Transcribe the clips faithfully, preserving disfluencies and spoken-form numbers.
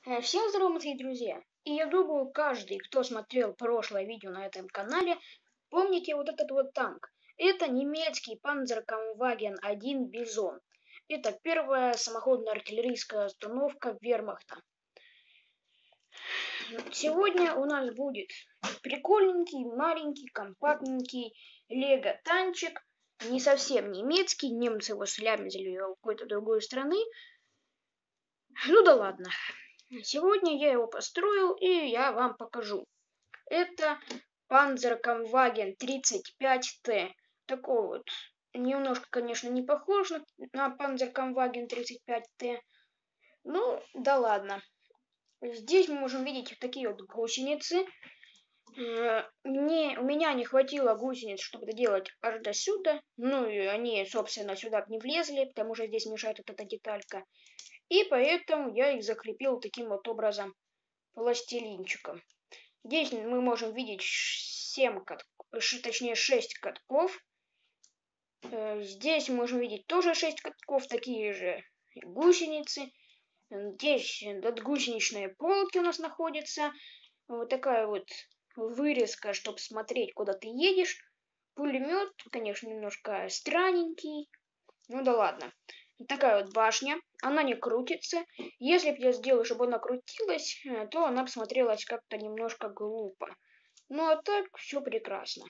Э, Всем здорово, мои друзья! И я думаю, каждый, кто смотрел прошлое видео на этом канале, помните вот этот вот танк. Это немецкий Panzerkampfwagen один Бизон. Это первая самоходная артиллерийская установка вермахта. Сегодня у нас будет прикольненький, маленький, компактненький лего-танчик. Не совсем немецкий, немцы его слямзили у какой-то другой страны. Ну да ладно. Сегодня я его построил и я вам покажу. Это Panzerkampfwagen тридцать пять Т. Такой вот, немножко, конечно, не похож на, на Panzerkampfwagen тридцать пять Т. Ну, да ладно. Здесь мы можем видеть такие вот гусеницы. Мне, у меня не хватило гусениц, чтобы это делать аж до сюда. Ну и они, собственно, сюда не влезли, потому что здесь мешает вот эта деталька. И поэтому я их закрепил таким вот образом пластилинчиком. Здесь мы можем видеть семь катков, точнее шесть катков. Здесь мы можем видеть тоже шесть катков, такие же гусеницы. Здесь надгусеничные полки у нас находятся. Вот такая вот вырезка, чтобы смотреть, куда ты едешь. Пулемет, конечно, немножко странненький. Ну да ладно. Такая вот башня, она не крутится. Если бы я сделал, чтобы она крутилась, то она бы смотрелась как-то немножко глупо. Ну а так все прекрасно.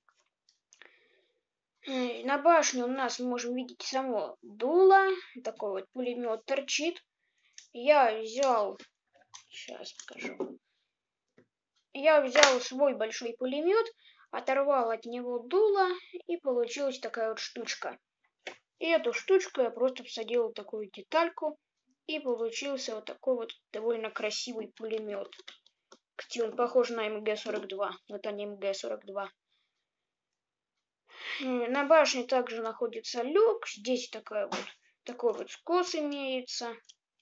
На башне у нас мы можем видеть само дуло. Такой вот пулемет торчит. Я взял... Сейчас покажу. Я взял свой большой пулемет, оторвал от него дуло, и получилась такая вот штучка. И эту штучку я просто всадил в такую детальку, и получился вот такой вот довольно красивый пулемет. Кстати, он похож на эм гэ сорок два, но это не эм гэ сорок два. На башне также находится люк, здесь такая вот, такой вот скос имеется.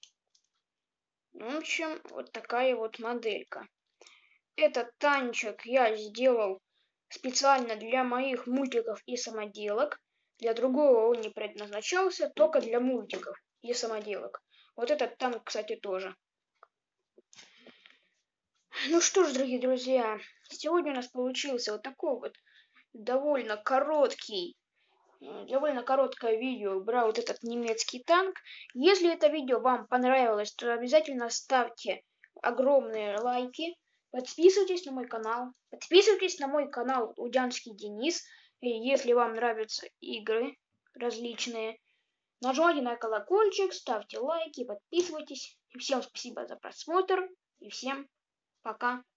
В общем, вот такая вот моделька. Этот танчик я сделал специально для моих мультиков и самоделок. Для другого он не предназначался, только для мультиков и самоделок. Вот этот танк, кстати, тоже. Ну что ж, дорогие друзья, сегодня у нас получился вот такой вот довольно короткий, довольно короткое видео про вот этот немецкий танк. Если это видео вам понравилось, то обязательно ставьте огромные лайки. Подписывайтесь на мой канал. Подписывайтесь на мой канал Удянский Денис. И если вам нравятся игры различные, нажимайте на колокольчик, ставьте лайки, подписывайтесь. И всем спасибо за просмотр. И всем пока.